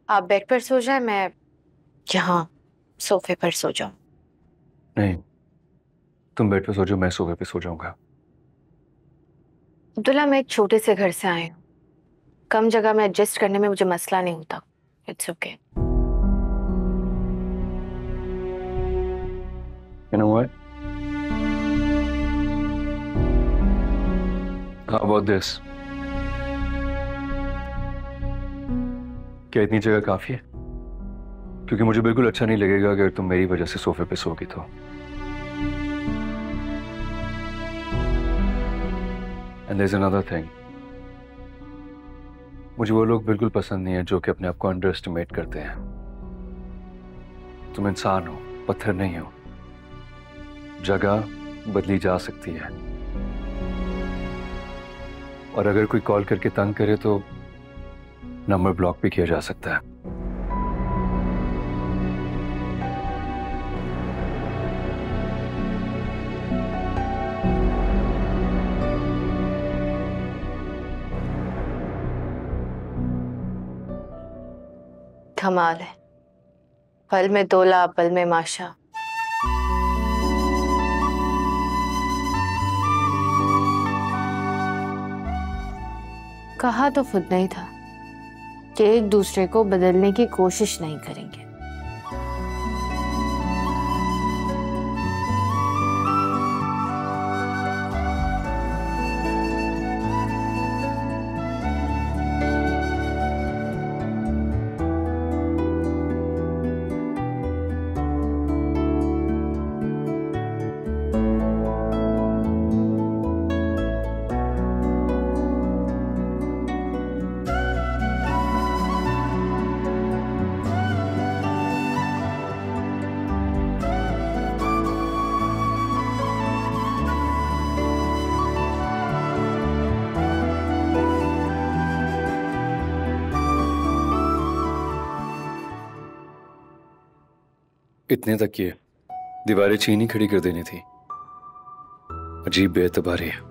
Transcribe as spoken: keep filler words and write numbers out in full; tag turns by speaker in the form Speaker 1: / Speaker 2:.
Speaker 1: आप बेड पर सो जाए, मैं यहाँ सोफे पर सो जाऊं।
Speaker 2: नहीं, तुम बेड पे सो जाओ, मैं सोफे पे सो जाऊंगा।
Speaker 1: अब्दुल्ला, मैं एक छोटे से घर से आई हूँ। कम जगह में एडजस्ट करने में मुझे मसला नहीं होता। It's okay.
Speaker 2: You know what? How about this? क्या इतनी जगह काफी है? क्योंकि मुझे बिल्कुल अच्छा नहीं लगेगा अगर तुम मेरी वजह से सोफे पे सोगी तो। And there's another thing. मुझे वो लोग बिल्कुल पसंद नहीं है जो कि अपने आप को अंडर एस्टिमेट करते हैं। तुम इंसान हो, पत्थर नहीं हो। जगह बदली जा सकती है, और अगर कोई कॉल करके तंग करे तो नंबर ब्लॉक भी किया जा सकता है।
Speaker 1: कमाल है, पल में तोला पल में माशा। कहा तो खुद नहीं था कि एक दूसरे को बदलने की कोशिश नहीं करेंगे।
Speaker 2: इतने तक किए, दीवारें चीनी खड़ी कर देनी थी। अजीब बेएतबारी है।